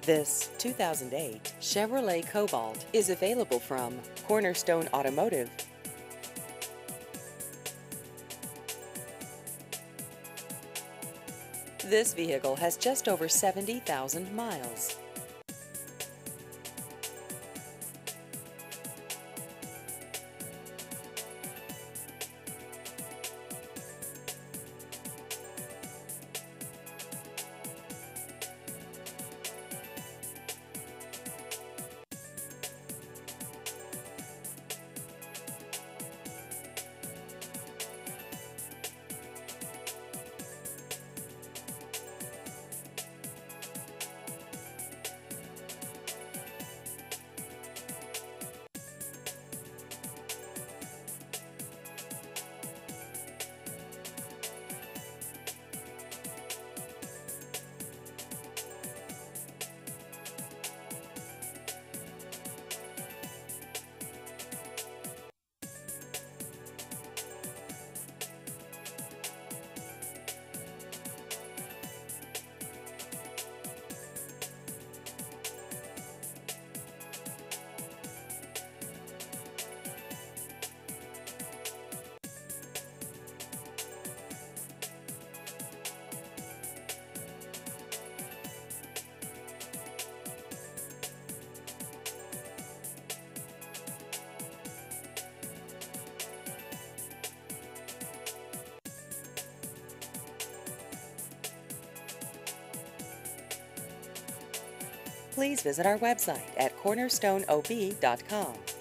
This 2008 Chevrolet Cobalt is available from Cornerstone Automotive. This vehicle has just over 70,000 miles. Please visit our website at cornerstoneob.com.